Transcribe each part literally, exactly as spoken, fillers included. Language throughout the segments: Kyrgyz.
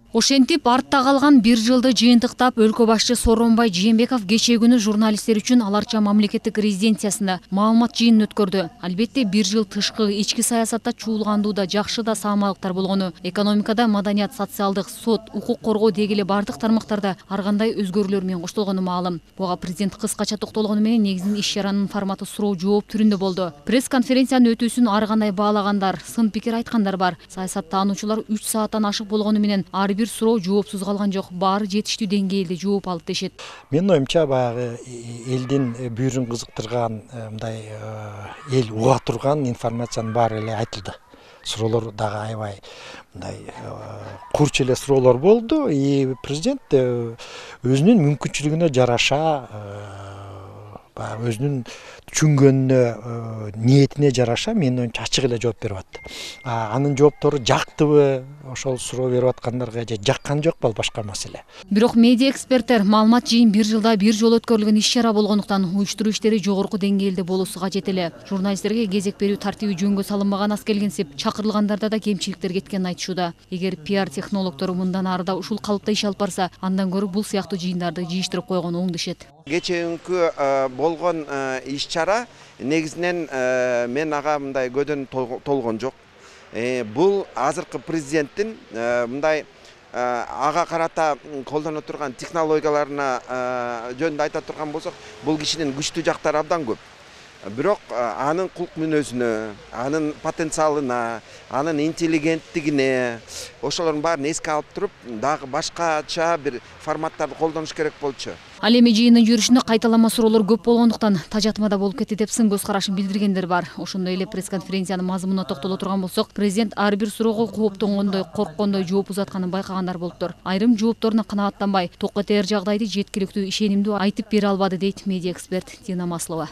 Ошентип артта калган бир жылды жыйынтыктап өлкө башчы Сооронбай Жээнбеков кечээ күнү журналисттер үчүн аларча мамлекеттик резиденциясында маалымат жыйынын өткөрдү. Албетте бир жыл тышкы ички саясатта чуулгандуу да жакшы да саамалыктар болгону, экономикада, маданият, социалдык, сот, укук коргоо деги эле бардык тармактарда ар кандай өзгөрүүлөр менен коштолгону маалым. Буга президент кыскача токтолгону менен негизинен иш чаранын форматы суроо жооп түрүндө болду. Пресс-конференциянын өтүүсүн ар кандай баалагандар, сын пикир айткандар бар. Саясаттануучулар үч сааттан ашык болгону менен ар бир суроо жоопсуз калган жок, баары жетиштүү деңгээлде жооп алды дешет. Менин оюмча баягы элдин бүйүрүн кызыктырган, мындай эл уга турган информациянын баары эле айтылды. Суроолор дагы аябай мындай курч эле суроолор болду. И президент өзүнүн мүмкүнчүлүгүнө жараша, баягы өзүнүн түшүнгөнүнө, ниетине жараша менин оюмча ачык эле жооп берип атты. Анын жооптору жактыбы, ошол суроо берип аткандарга же жаккан жокпу, ал башка маселе. Бирок медиа эксперттер маалымат жыйын бир жылда бир жолу өткөрүлгөн иш чара болгондуктан уюштуруу иштери жогорку деңгээлде болуусу кажет эле. Журналисттерге кезек берүү тартиби жөнгө салынбаган аз келгенсип, чакырылгандарда да кемчиликтер кеткенин айтышууда. Эгер пиар технологдору мындан арыда ушул калыпта иш алып барса, андан көрө бул сыяктуу жыйындарды жыйыштырып койгон оң дешет. Кечээкүнкү болгон иш чара негизинен мен ага мындай көдөн толгон жок. Бул азыркы президенттин мындай ага карата колдоно турган технологияларына жөнүндө айта турган болсок, бул кишинин күчтүү жактары абдан көп. Бирок анын кулк мүнөзүнө, анын потенциалына, анын интеллигенттигине, ошолордун баарын эске алып туруп, дагы башкача бир форматтарды колдонуш керек болчу. Ал эми жыйындын жүрүшүндө кайталама суроолор көп болгондуктан тажатмада болуп кетти деп сын көз карашын билдиргендер бар. Ошондой эле пресс-конференциянын мазмунуна токтоло турган болсок, президент ар бир суроого кооптонгондой, корккондой жооп узатканын байкагандар болуптур. Айрым жоопторуна канааттанбай, токко тээр жагдайды жеткиликтүү, ишенимдүү айтып бере албады дейт медиа эксперт Дина Маслова.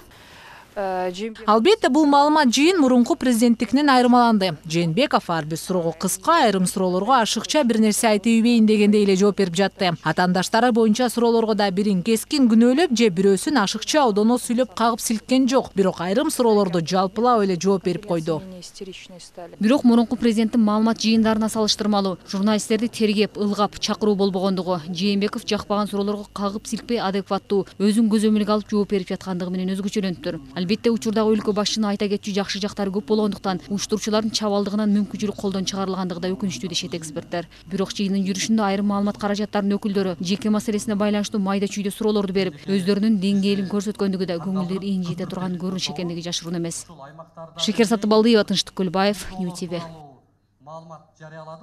Албетте бул маалымат жыйын мурунку президенттикинен айырмаланды. Жээнбеков ар бир суроого кыска, айрым суроолорго ашыкча бир нерсе айтып ийбейин дегендей эле жооп берип жатты. Атаандаштары боюнча суроолорго да бирин кескин күнөөлөп же бирөөсүн ашыкча одоно сүйлөп кагып силккен жок. Бирок айрым суроолорду жалпылап эле жооп берип койду. Бирок мурунку президенттин маалымат жыйындарына салыштырмалуу журналисттерди тергеп, ылгап чакыруу болбогондугу, Жээнбеков жакпаган суроолорго кагып силкпей адекваттуу, өзүн көзөмөлгө алып жооп берип жаткандыгы менен өзгөчөлөнүптүр. Албетте учурдагы өлкө башчынын айта кетчү жакшы жактары көп болгондуктан уюштуруучулардын чабалдыгынан мүмкүнчүлүк колдон чыгарылгандыгы да өкүнүчтүү дешет эксперттер. Бирок жыйындын жүрүшүндө айрым маалымат каражаттарынын өкүлдөрү жеке маселесине байланыштуу майда чүйдө суроолорду берип, өздөрүнүн деңгээлин көрсөткөндүгү да көңүлдү инжите турган көрүнүш экендиги жашыруун эмес. Шекер Сатыбалдиева, Тынчтык Көлбаев, Ю Ти Ви.